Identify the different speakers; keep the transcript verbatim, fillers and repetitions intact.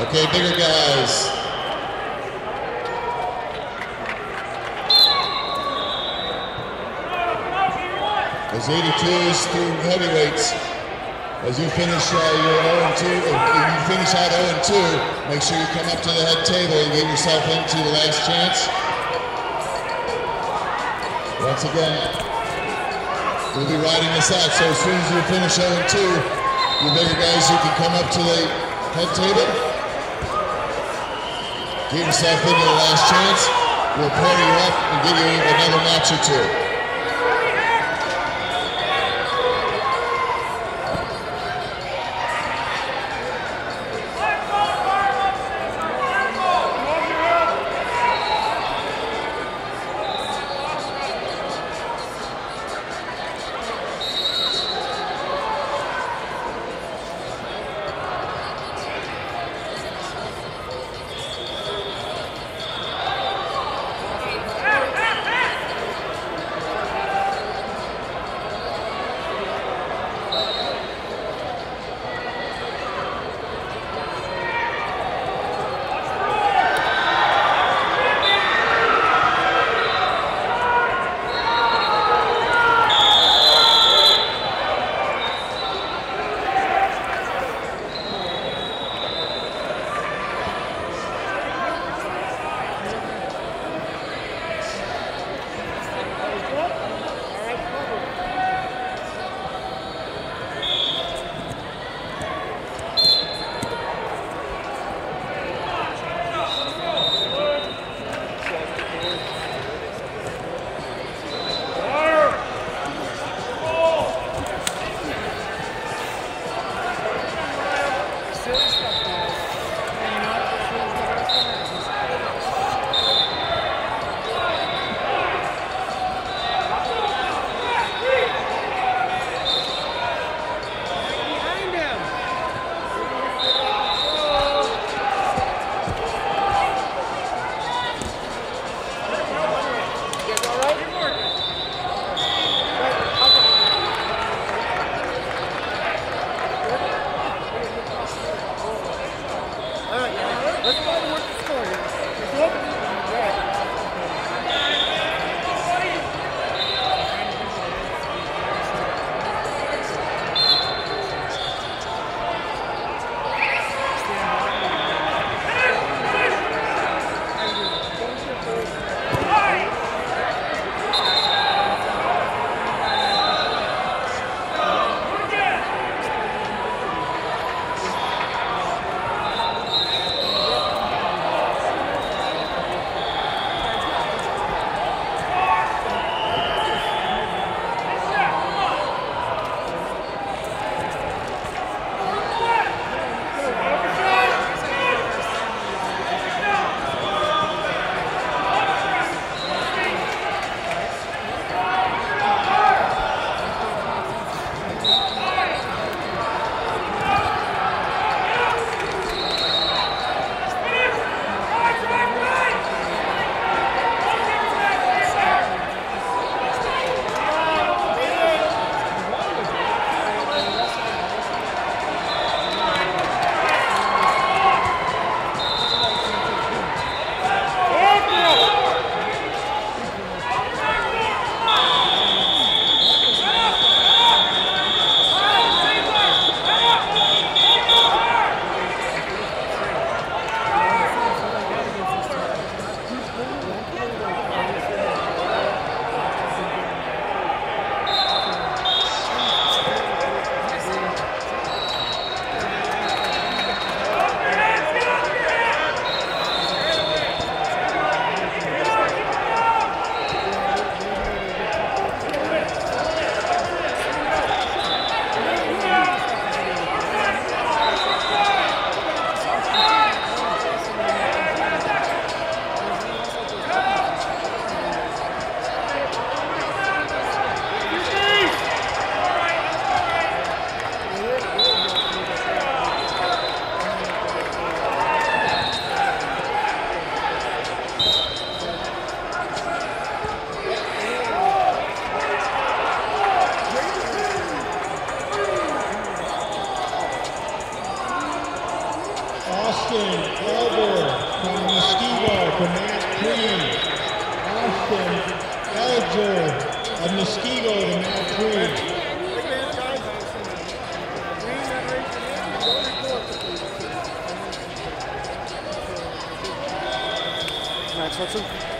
Speaker 1: Okay, bigger guys. There's eighty-twos through heavyweights. As you finish uh, your oh and two, if you finish out oh and two, make sure you come up to the head table and get yourself into the last chance. Once again, we'll be riding this out, so as soon as you finish oh and two, you bigger guys, you can come up to the head table. Get yourself into the last chance. We'll pair you up and give you another match or two.
Speaker 2: Roger of Muskego, the Mad Crew.
Speaker 3: Max Hudson.